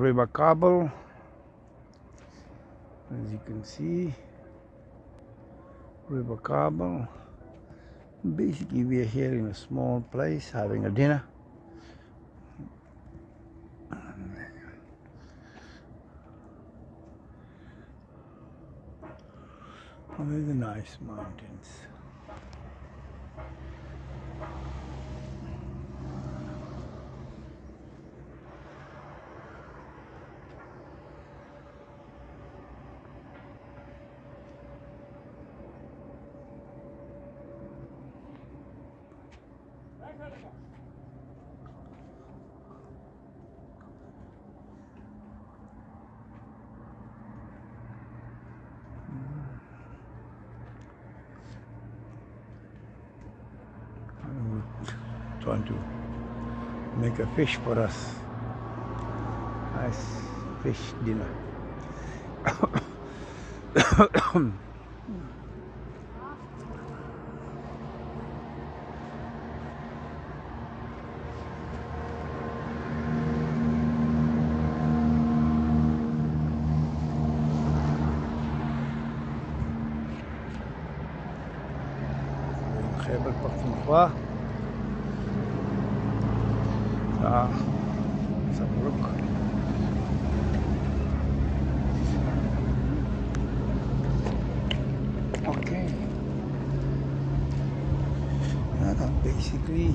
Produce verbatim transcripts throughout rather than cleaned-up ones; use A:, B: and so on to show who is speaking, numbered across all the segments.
A: River Kabul, as you can see, River Kabul. Basically, we are here in a small place having a dinner. Oh, there's the nice mountains. Trying to make a fish for us. Nice fish dinner. Khyber Pakhtunkhwa. Ah, let's have a look. Okay. Uh, basically,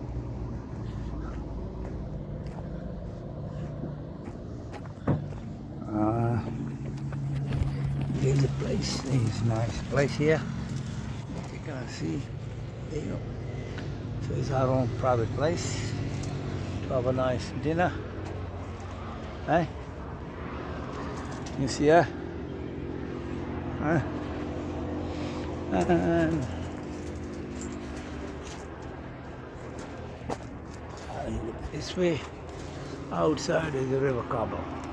A: uh, there's a place. There's a nice place here. You can see. There you go. So it's our own private place to have a nice dinner. Hey, you see her? Huh? And look this way. Outside is the River Kabul.